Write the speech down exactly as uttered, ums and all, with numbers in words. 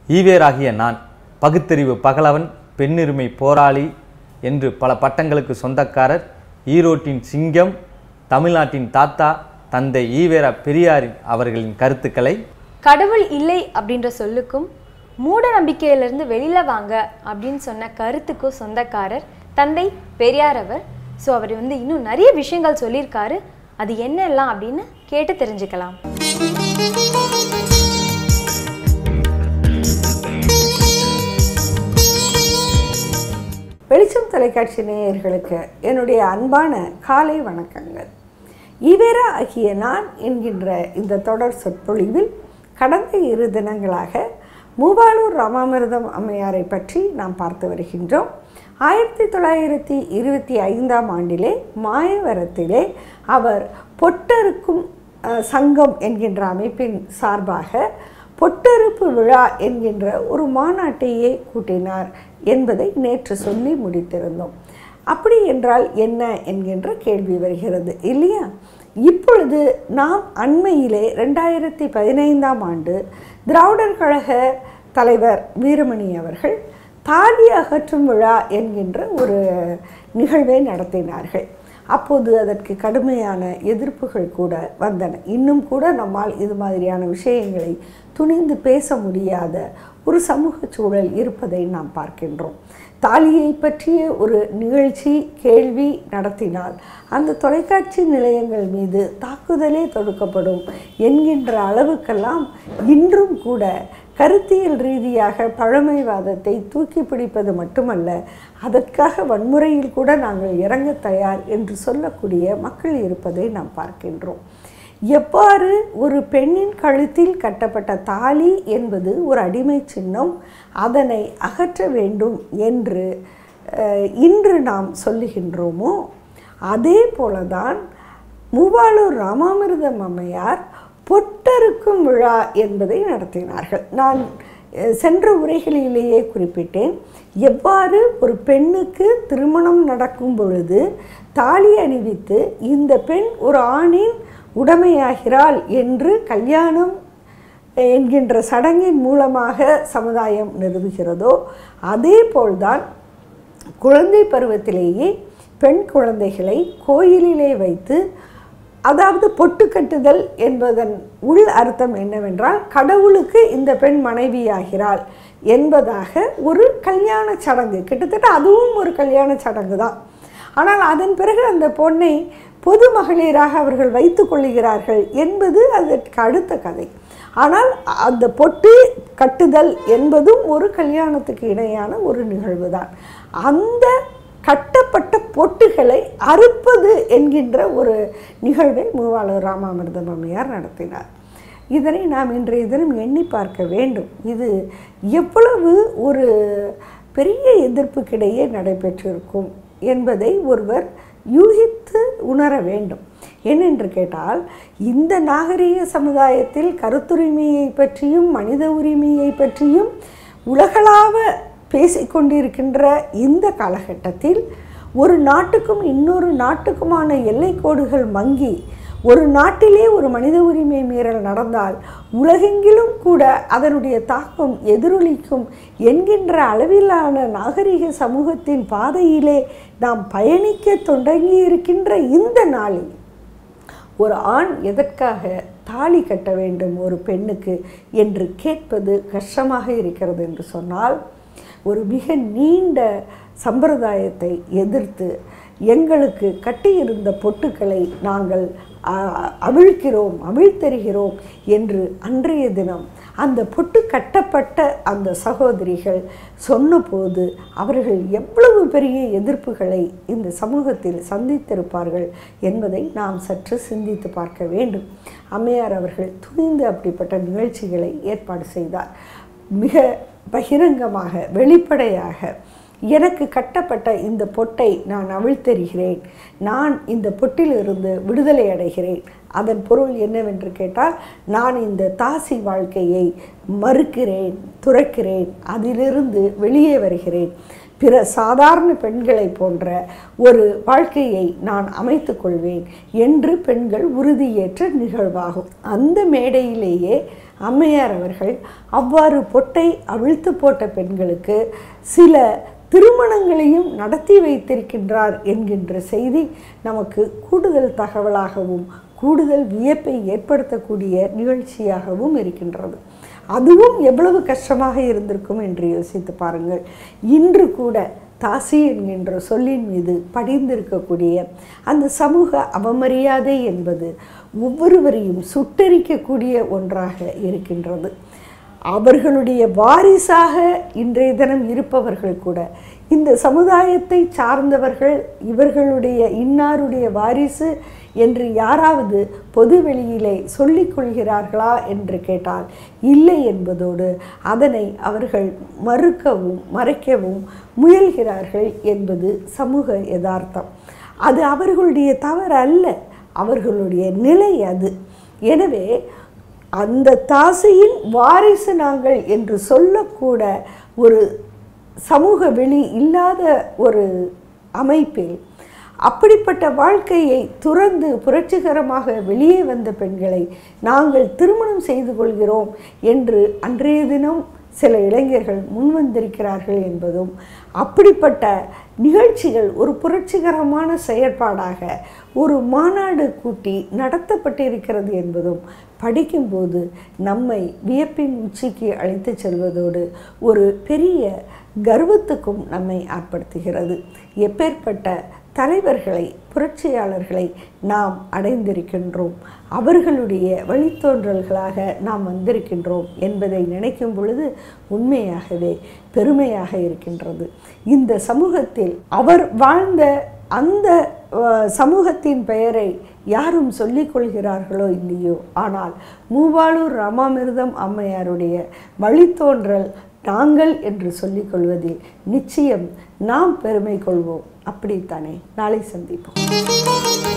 ஈவேராகிய நான் பகுத்தறிவு பகலவன், பெண்ணுரிமை போராளி என்று பல பட்டங்களுக்கு சொந்தக்காரர், ஈரோட்டின் சிங்கம், தமிழ்நாட்டின் தாத்தா, தந்தை ஈவேரா பெரியாரின் அவர்களின் கருத்துக்களை கடவுள் இல்லை அப்படின்ற சொல்லுக்கும் மூட நம்பிக்கையிலிருந்து வெளியில வாங்க அப்படின்னு சொன்ன கருத்துக்கும் சொந்தக்காரர் தந்தை பெரியார் அவர். ஸோ அவர் வந்து இன்னும் நிறைய விஷயங்கள் சொல்லியிருக்காரு. அது என்னெல்லாம் அப்படின்னு கேட்டு தெரிஞ்சுக்கலாம். வெளிச்சம் தொலைக்காட்சி நேயர்களுக்கு என்னுடைய அன்பான காலை வணக்கங்கள். ஈவேரா ஆகிய நான் என்கின்ற இந்த தொடர் சொற்பொழிவில் கடந்த இரு தினங்களாக மூவாளூர் ராமாமிர்தம் அம்மையாரை பற்றி நாம் பார்த்து வருகின்றோம். ஆயிரத்தி தொள்ளாயிரத்தி இருபத்தி ஐந்தாம் ஆண்டிலே மாயவரத்திலே அவர் பொட்டறுக்கும் சங்கம் என்கின்ற அமைப்பின் சார்பாக பொட்டறுப்பு விழா என்கின்ற ஒரு மாநாட்டையே கூட்டினார் என்பதை நேற்று சொல்லி முடித்திருந்தோம். அப்படி என்றால் என்ன என்கின்ற கேள்வி வருகிறது இல்லையா? இப்பொழுது நாம் அண்மையிலே ரெண்டாயிரத்தி பதினைந்தாம் ஆண்டு திராவிடர் கழக தலைவர் வீரமணி அவர்கள் தாலி அகற்றும் விழா என்கின்ற ஒரு நிகழ்வை நடத்தினார்கள். அப்போது அதற்கு கடுமையான எதிர்ப்புகள் கூட வந்தன. இன்னும் கூட நம்மால் இது மாதிரியான விஷயங்களை துணிந்து பேச முடியாத ஒரு சமூக சூழல் இருப்பதை நாம் பார்க்கின்றோம். தாலியை பற்றிய ஒரு நிகழ்ச்சி கேள்வி நடத்தினால் அந்த தொலைக்காட்சி நிலையங்கள் மீது தாக்குதலே தொடுக்கப்படும் என்கின்ற அளவுக்கெல்லாம் இன்றும் கூட கருத்தியல் ரீதியாக பழமைவாதத்தை தூக்கி பிடிப்பது மட்டுமல்ல, அதற்காக வன்முறையில் கூட நாங்கள் இறங்க தயார் என்று சொல்லக்கூடிய மக்கள் இருப்பதை நாம் பார்க்கின்றோம். எவ்வாறு ஒரு பெண்ணின் கழுத்தில் கட்டப்பட்ட தாலி என்பது ஒரு அடிமை சின்னம், அதனை அகற்ற வேண்டும் என்று இன்று நாம் சொல்லுகின்றோமோ, அதே போலதான் மூவாளூர் ராமாமிர்தம் அம்மையார் பொட்டறுக்கும் விழா என்பதை நடத்தினார்கள். நான் சென்ற உரைகளிலேயே குறிப்பிட்டேன், எவ்வாறு ஒரு பெண்ணுக்கு திருமணம் நடக்கும் பொழுது தாலி அணிவித்து இந்த பெண் ஒரு ஆணின் உடைமையாகிறாள் என்று கல்யாணம் என்கின்ற சடங்கின் மூலமாக சமுதாயம் நிறுவுகிறதோ, அதே போல்தான் குழந்தை பருவத்திலேயே பெண் குழந்தைகளை கோயிலிலே வைத்து, அதாவது பொட்டு கட்டுதல் என்பதன் உள் அர்த்தம் என்னவென்றால் கடவுளுக்கு இந்த பெண் மனைவியாகிறாள் என்பதாக ஒரு கல்யாண சடங்கு, கிட்டத்தட்ட அதுவும் ஒரு கல்யாண சடங்கு தான். ஆனால் அதன் பிறகு அந்த பொண்ணை பொது மகளிராக அவர்கள் வைத்து கொள்ளுகிறார்கள் என்பது அதற்கு அடுத்த கதை. ஆனால் அந்த பொட்டு கட்டுதல் என்பதும் ஒரு கல்யாணத்துக்கு இணையான ஒரு நிகழ்வு தான். அந்த கட்டப்பட்ட பொட்டுகளை அறுப்பது என்கின்ற ஒரு நிகழ்வை மூவாளூர் ராமாமிர்தம் அம்மையார் நடத்தினார். இதனை நாம் இன்றைய தினம் எண்ணி பார்க்க வேண்டும். இது எவ்வளவு ஒரு பெரிய எதிர்ப்புக்கிடையே நடைபெற்றிருக்கும் என்பதை ஒருவர் யூகித்து உணர வேண்டும். ஏனென்று கேட்டால், இந்த நாகரிக சமுதாயத்தில் கருத்துரிமையை பற்றியும் மனித உரிமையை பற்றியும் உலகளாவ பேசிக்கொண்டிருக்கின்ற இந்த காலகட்டத்தில் ஒரு நாட்டுக்கும் இன்னொரு நாட்டுக்குமான எல்லை கோடுகள் மங்கி ஒரு நாட்டிலே ஒரு மனித உரிமை மீறல் நடந்தால் உலகெங்கிலும் கூட அதனுடைய தாக்கம் எதிரொலிக்கும் என்கின்ற அளவிலான நாகரிக சமூகத்தின் பாதையிலே நாம் பயணிக்க தொடங்கி இருக்கின்ற இந்த நாளில் ஒரு ஆண் எதற்காக தாலி கட்ட வேண்டும் ஒரு பெண்ணுக்கு என்று கேட்பது கஷ்டமாக இருக்கிறது என்று சொன்னால், ஒரு மிக நீண்ட சம்பிரதாயத்தை எதிர்த்து எங்களுக்கு கட்டியிருந்த பொட்டுக்களை நாங்கள் அவிழ்க்கிறோம் அவிழ்த்தெறிகிறோம் என்று அன்றைய தினம் அந்த பொட்டு கட்டப்பட்ட அந்த சகோதரிகள் சொன்னபோது அவர்கள் எவ்வளவு பெரிய எதிர்ப்புகளை இந்த சமூகத்தில் சந்தித்திருப்பார்கள் என்பதை நாம் சற்று சிந்தித்து பார்க்க வேண்டும். அம்மையார் அவர்கள் துணிந்து அப்படிப்பட்ட நிகழ்ச்சிகளை ஏற்பாடு செய்தார். மிக பகிரங்கமாக வெளிப்படையாக, எனக்கு கட்டப்பட்ட இந்த பொட்டை நான் அவிழ்த்தெறிகிறேன், நான் இந்த பொட்டிலிருந்து விடுதலை அடைகிறேன். அதன் பொருள் என்னவென்று கேட்டால், நான் இந்த தாசி வாழ்க்கையை மறுக்கிறேன், துறக்கிறேன், அதிலிருந்து வெளியே வருகிறேன். பிற சாதாரண பெண்களை போன்ற ஒரு வாழ்க்கையை நான் அமைத்து கொள்வேன் என்று பெண்கள் உறுதியேற்ற நிகழ்வாகும். அந்த மேடையிலேயே அம்மையார் அவர்கள் அவ்வாறு பொட்டை அவிழ்த்து போட்ட பெண்களுக்கு சில திருமணங்களையும் நடத்தி வைத்திருக்கின்றார் என்கின்ற செய்தி நமக்கு கூடுதல் தகவலாகவும் கூடுதல் வியப்பை ஏற்படுத்தக்கூடிய நிகழ்ச்சியாகவும் இருக்கின்றது. அதுவும் எவ்வளவு கஷ்டமாக இருந்திருக்கும் என்று யோசித்து பாருங்கள். இன்று கூட தாசி என்கின்ற சொல்லின் மீது படிந்திருக்கக்கூடிய அந்த சமூக அவமரியாதை என்பது ஒவ்வொருவரையும் சுட்டரிக்கக்கூடிய ஒன்றாக இருக்கின்றது. அவர்களுடைய வாரிசாக இன்றைய தினம் இருப்பவர்கள் கூட இந்த சமுதாயத்தை சார்ந்தவர்கள், இவர்களுடைய இன்னாருடைய வாரிசு என்று யாராவது பொது வெளியிலே சொல்லிக் கொள்கிறார்களா என்று கேட்டால் இல்லை என்பதோடு அதனை அவர்கள் மறுக்கவும் மறைக்கவும் முயல்கிறார்கள் என்பது சமூக யதார்த்தம். அது அவர்களுடைய தவறு அல்ல, அவர்களுடைய நிலை அது. எனவே அந்த தாசியின் வாரிசு நாங்கள் என்று சொல்லக்கூட ஒரு சமூக வெளி இல்லாத ஒரு அமைப்பில் அப்படிப்பட்ட வாழ்க்கையை துறந்து புரட்சிகரமாக வெளியே வந்த பெண்களை நாங்கள் திருமணம் செய்து கொள்கிறோம் என்று அன்றைய தினம் சில இளைஞர்கள் முன்வந்திருக்கிறார்கள் என்பதும், அப்படிப்பட்ட நிகழ்ச்சிகள் ஒரு புரட்சிகரமான செயற்பாடாக ஒரு மாநாடு கூட்டி நடத்தப்பட்டிருக்கிறது என்பதும் படிக்கும்போது நம்மை வியப்பின் உச்சிக்கு அழைத்து செல்வதோடு ஒரு பெரிய கர்வத்துக்கும் நம்மை ஆட்படுத்துகிறது. எப்பேற்பட்ட தலைவர்களை, புரட்சியாளர்களை நாம் அடைந்திருக்கின்றோம், அவர்களுடைய வழித்தோன்றல்களாக நாம் வந்திருக்கின்றோம் என்பதை நினைக்கும் பொழுது உண்மையாகவே பெருமையாக இருக்கின்றது. இந்த சமூகத்தில் அவர் வாழ்ந்த அந்த சமூகத்தின் பெயரை யாரும் சொல்லிக் கொள்கிறார்களோ இல்லையோ, ஆனால் மூவாளூர் ராமாமிர்தம் அம்மையாருடைய வழித்தோன்றல் நாங்கள் என்று சொல்லிக் கொள்வதில் நிச்சயம் நாம் பெருமை கொள்வோம். அப்படித்தானே? நாளை சந்திப்போம்.